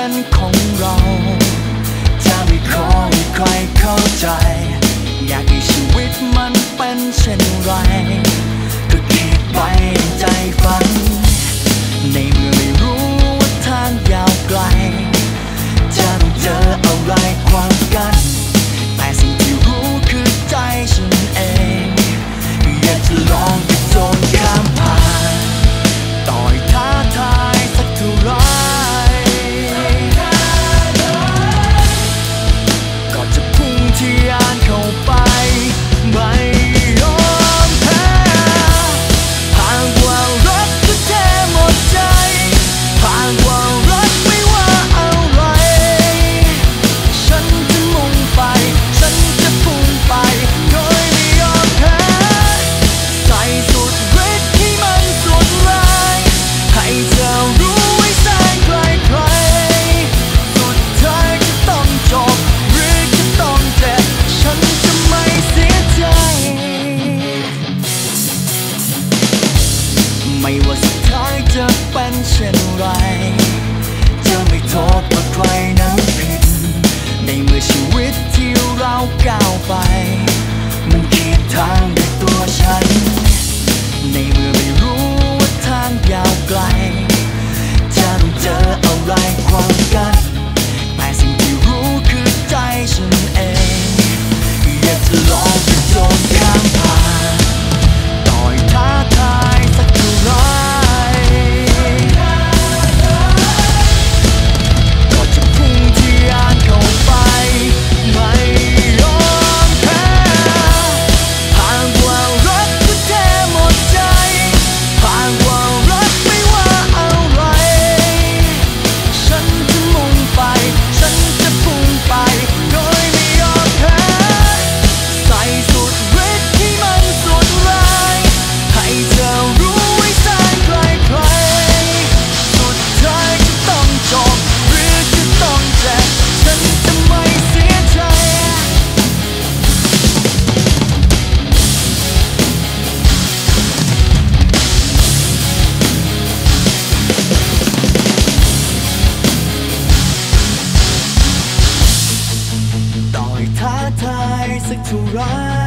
กันของเราจะไม่ขอให้ใครเข้าใจอยากให้ชีวิตมันเป็นเช่นไรก็คิดไปใจฝันในเมื่อไม่รู้ว่าทางยาวไกลจะต้องเจออะไรความกันแต่สิ่งที่รู้คือใจฉันเองอยากจะลองไปโจรข้ามผ่านต่อให้ท้าทายสักเท่าไรก็จะพุ่งทะยานเข้าไปไม่ยอมแพ้หากว่ารถจะแท้หมดใจหากว่ารถไม่ว่าอะไรฉันจะมุ่งไปฉันจะพุ่งไปโดยไม่ยอมแพ้ใส่สุดฤทธิ์ให้มันสุดแรงให้เธอรู้ไว้แสนไกลใครสุดท้ายจะต้องจบหรือจะต้องเจ็บฉันจะไม่เสียใจไม่ว่าสุดท้ายจะเป็นเช่นไรจะไม่โทษว่าใครนั้นผิดในเมื่อชีวิตที่เราก้าวไปมันขีดทางด้วยตัวฉันในเมื่อไม่รู้ว่าทางยาวไกลจะต้องเจออะไรความกันแต่สิ่งที่รู้คือใจฉันเองอยากจะลองไปโจรข้ามผ่านต่อให้ท้าทายสักเท่าไรก็จะพุ่งทะยานเข้าไปไม่ยอมแพ้หากว่ารถจะแท้หมดใจหากว่ารถไม่ว่าอะไรฉันจะมุ่งไปฉันจะพุ่งไปโดยไม่ยอมแพ้ใส่สุดฤทธิ์ให้มันสุดแรงให้เธอรู้ไว้แสนไกลใครสุดท้ายจะต้องจบหรือจะต้องเจ็บฉันจะไม่เสียใจต่อให้ท้าทายสักเท่าไร